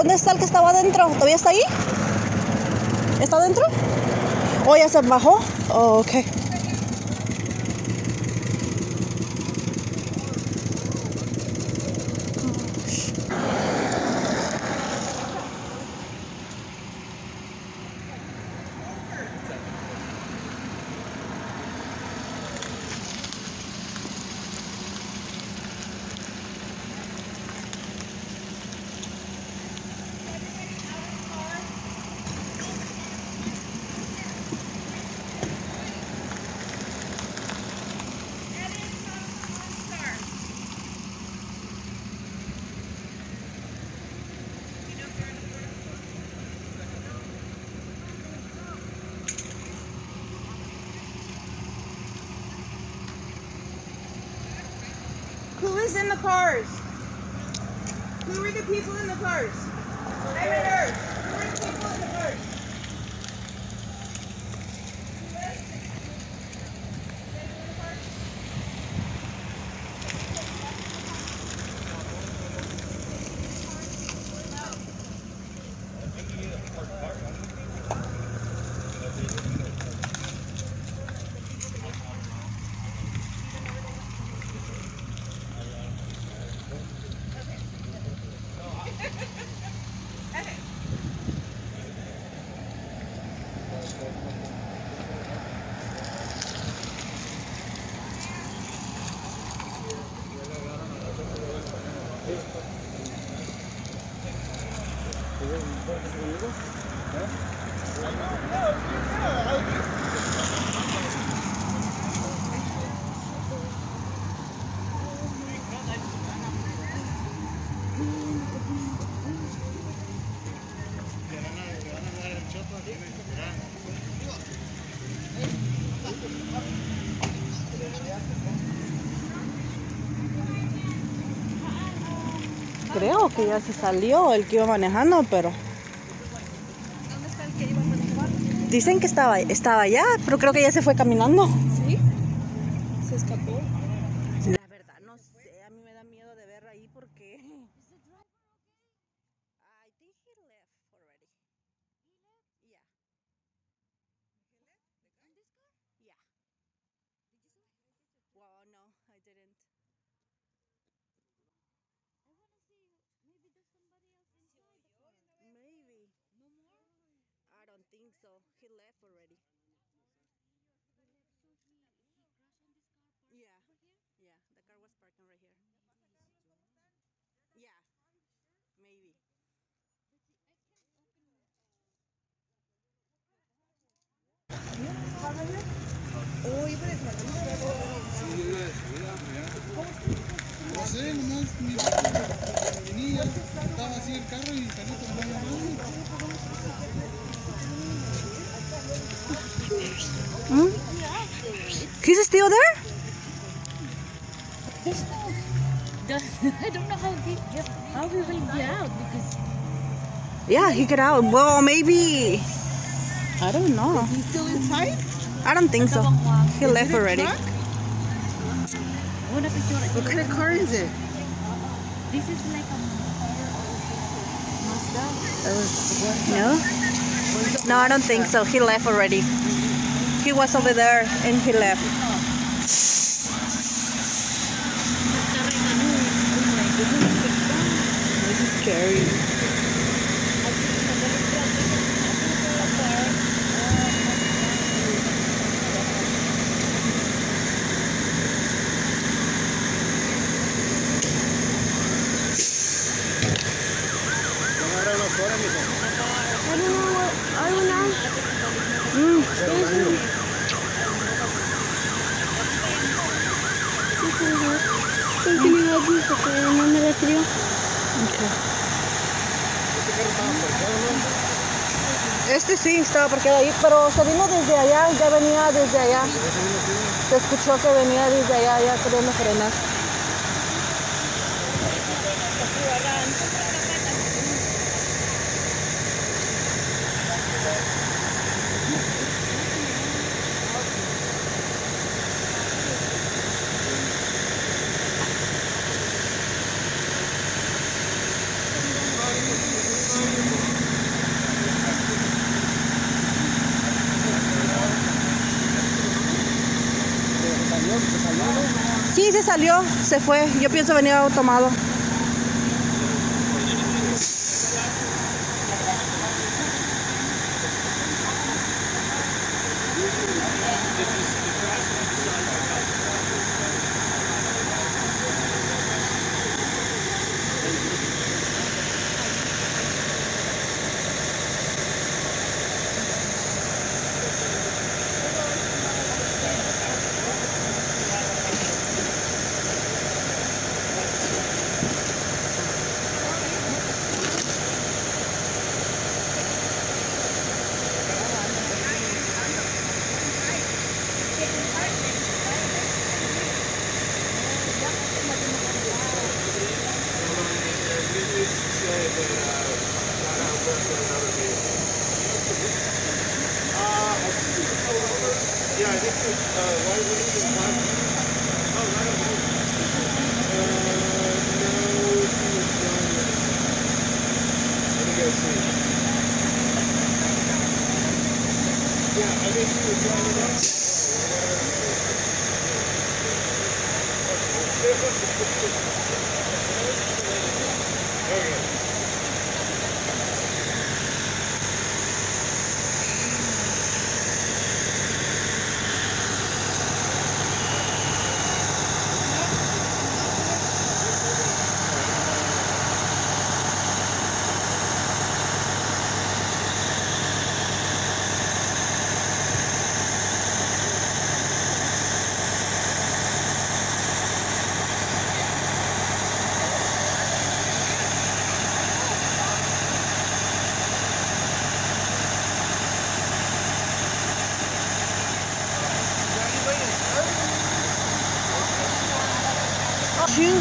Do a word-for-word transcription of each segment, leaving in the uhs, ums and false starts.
¿dónde está el que estaba adentro? ¿Todavía está ahí? ¿Está adentro? ¿O ya se bajó? Oh, ok. Who is in the cars? Who are the people in the cars? Drivers. Who are the people in the cars? Creo que ya se salió el que iba manejando, pero... ¿Dónde está el que iba a manejar? Dicen que estaba, estaba allá, pero creo que ya se fue caminando. ¿Sí? ¿Se escapó? La verdad, no sé, a mí me da miedo de ver ahí porque... I think he left already. Yeah. Yeah. Well, no, I didn't. Maybe. I don't think so. He left already. Yeah. Yeah, the car was parking right here. Yeah. Maybe. Oh, iba de salida. Sí, iba de salida, ya. No sé, nomás mi venía, estaba así el carro y salió con la mano. Hmm? He's still there? I don't know how he get, how he will get out because Yeah, he got out. Well, maybe... I don't know. He's still inside? I don't think so. He left it a already. truck? una picture. What kind of car is it? This is like a Mazda. No? No, I don't think so. He left already. He was over there and he left. This is scary. I don't know what, I don't know. Mm. Continúa aquí porque no me da frío. Okay. Este sí estaba parqueado ahí, pero se vino desde allá, ya venía desde allá. Se escuchó que venía desde allá, ya queriendo frenar. se salió, se fue. Yo pienso venía tomado. Yeah, I think it's, uh, why would it be fun? Oh, right on. Uh, no, she was done. Let me go see. Yeah, I think she was driving up. Okay. Shoe.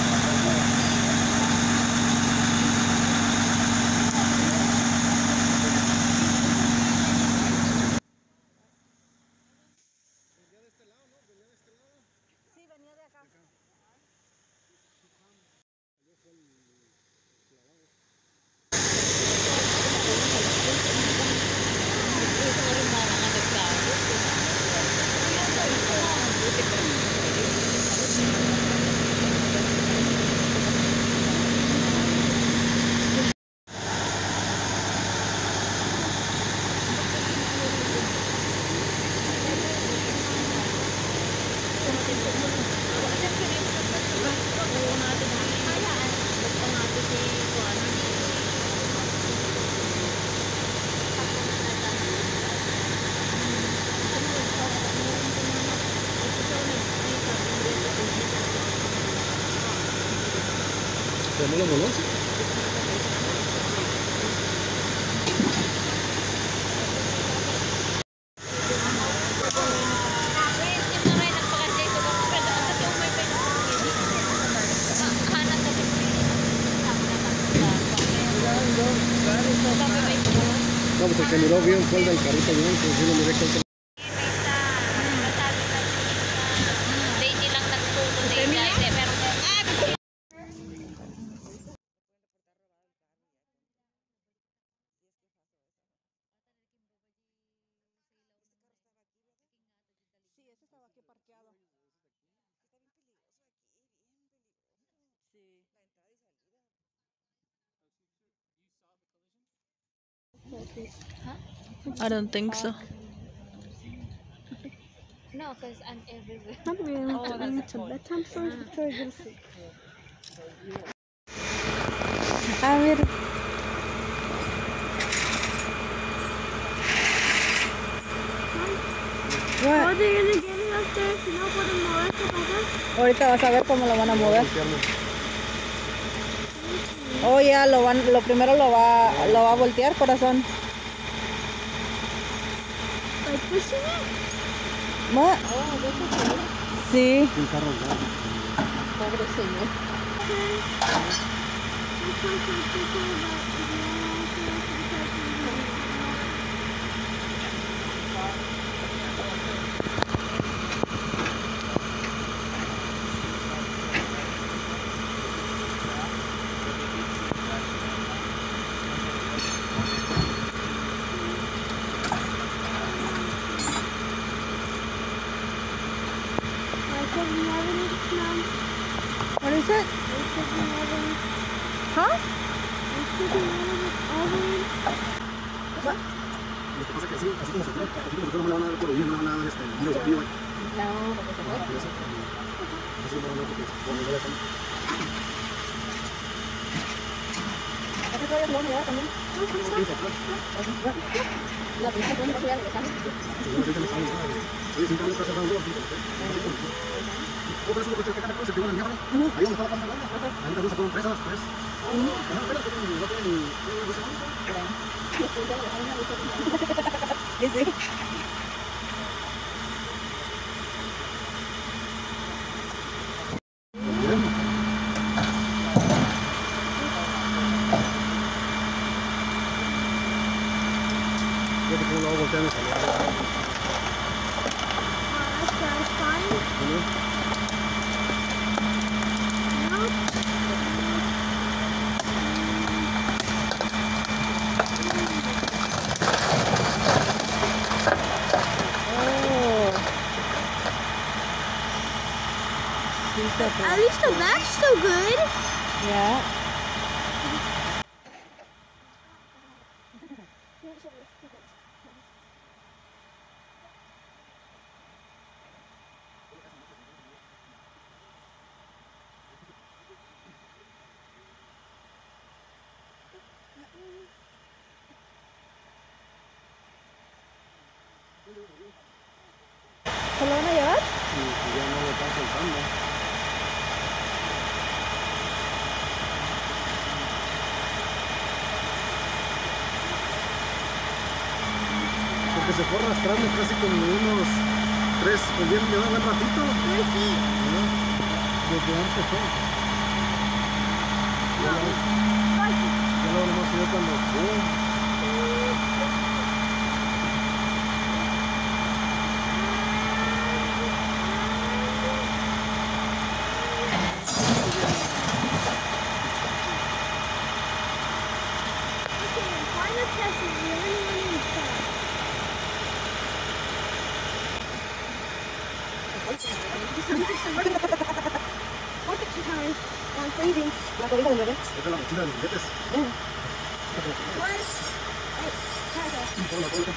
¿Cómo lo conoce? No, pues el que miró bien fue el del carrito blanco, yo lo miré con I don't think so. No, because I'm everywhere. Oh, that's a ver. What? Ahorita vas a ver cómo lo van a mover. Oh, ya, yeah, lo van, lo primero lo va, lo va a voltear, corazón. ¿Ma? Sí. Pobre señor. I could never What is it? Huh? What? Lo que pasa es que así, así como se fue, así como se fue, no me la van a dar por oír, no me van a dar este video de vivo. No, porque se fue. Por eso, así no me van a dar porque por mi teléfono. ¿Este todavía se lo van a llevar también? ¿Quién se fue? La primera que va a regresar. Sí, yo ahorita me estaba diciendo, oye, siempre me está cerrando los cinco, ¿sí? ¿Cómo ves lo que te queda? Se te van a enviar, ahí donde está la página grande. Ahí también se fueron presas, pues. Ajá, pero no tienen ni dos semanas. Sí, sí. Fíjate cómo lo voy a voltear en el salón. At least the back's still good. Yeah. ¿Se lo van a llevar? Y ya no lo están soltando. Porque se fue arrastrando casi como unos tres, con bien, lleva un buen ratito. ¿No? Desde antes fue. Ya lo ya lo hemos ido cuando fue. Final test is really, really fun. I'm freezing. La cobija del bebé. Esta es la mochila de los juguetes. Y por la cobija.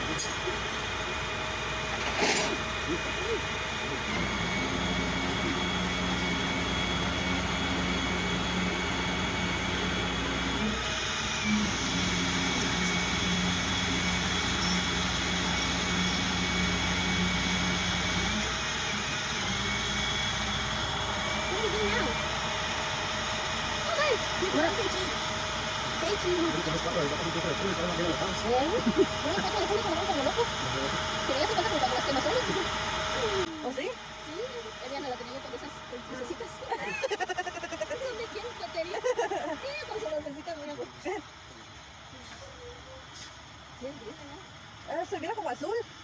¿O sí? Sí, ella no la tenía yo con esas lucecitas. ¿Dónde quién batería? Sí, con su lucecita, mira. Sí, es gris, ¿no? Ah, se mira como azul.